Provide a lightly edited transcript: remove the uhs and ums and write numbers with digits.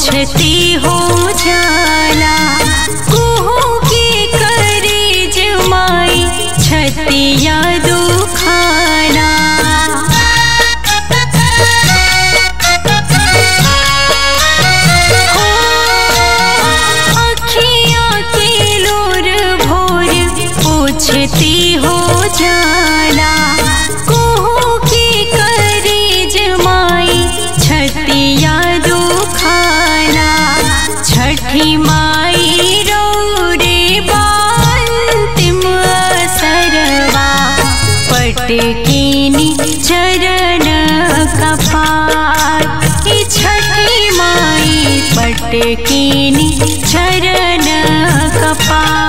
पूछती हो जाला कुहू की करे जमाई छतिया दुखाना। अखियाँ के लोर भोर पूछती हो जाला कुहू की करे जमाई छतिया दुखाना। छठी माई रो रे बांतिम असरवा पटकीनी चरण कपार। छठी माई पटकीनी चरण कपार।